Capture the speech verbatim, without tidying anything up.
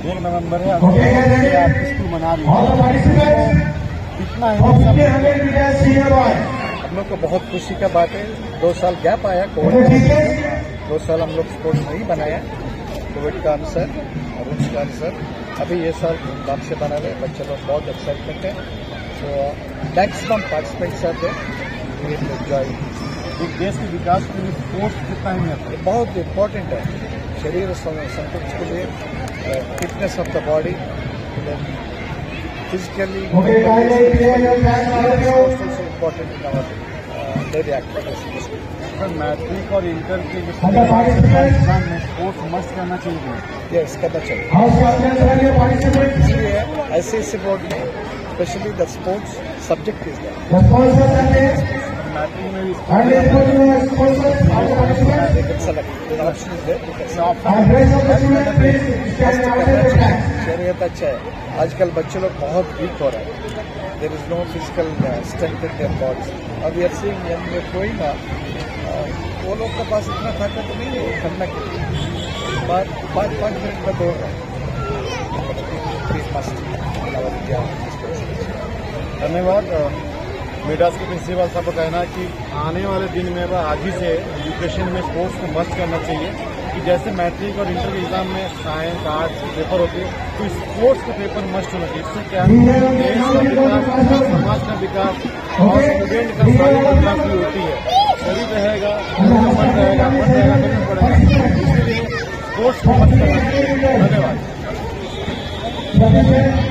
एक नवंबर है, आप स्कूल मना रही हैं, कितना है? हम लोग को बहुत खुशी का बात है। दो साल गैप आया कोविड, दो साल हम लोग स्पोर्ट्स नहीं बनाया कोविड का अनुसार और उसका अनुसार। अभी ये साल धूमधाम से बना रहे, बच्चे लोग बहुत एक्साइटमेंट है। तो maximum participants are there, we enjoy. एक देश के विकास के लिए स्पोर्ट्स कितना अहमियत है? बहुत इम्पोर्टेंट है शरीर संतुलन के लिए, fitness of the body, physically important in our daily activities. Sir, matric और इंटर के जो एग्जाम में स्पोर्ट्स मस्ट करना चाहिए। यस, करना चाहिए। इसलिए आईसीएसई बोर्ड में specially the sports subject is that matric में भी शरीर अच्छा है। आजकल बच्चे लोग बहुत वीक हो रहे हैं, there is no physical strength in their bodies. अब वी आर सीइंग यंग कोई ना, वो लोग के पास इतना ताकत नहीं है करने के लिए, पाँच पाँच पाँच मिनट में दौड़ रहे हैं। धन्यवाद। मेडास के प्रिंसिपल साहब का कहना है कि आने वाले दिन में वह आज ही से एजुकेशन में स्पोर्ट्स को मस्ट करना चाहिए, कि जैसे मैट्रिक और इंटर के एग्जाम में साइंस आर्ट्स पेपर होते हैं, तो स्पोर्ट्स के पेपर मस्ट होना चाहिए। इससे क्या देश का विकास, समाज का विकास और स्टूडेंट का शारीरिक विकास भी होती है। शरीर रहेगा, मन रहेगा, मन रहेगा तो पड़ेगा। इसलिए स्पोर्ट्स को मस्ट करना चाहिए। धन्यवाद।